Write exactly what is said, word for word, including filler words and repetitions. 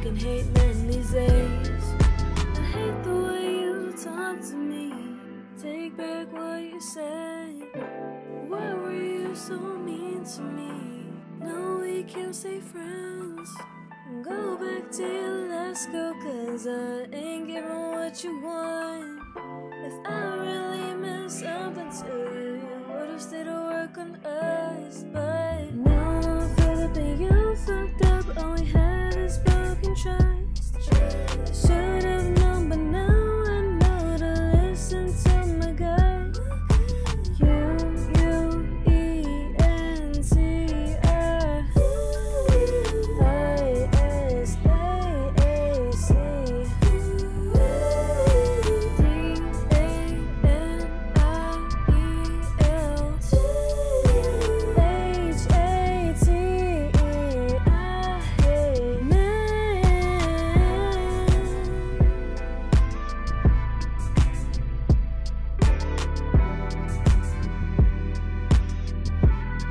fucking hate men these days. I hate the way you talk to me. Take back what you said. Why were you so mean to me? No, we can't stay friends. Go back to your last girl, cause I ain't giving what you want. If I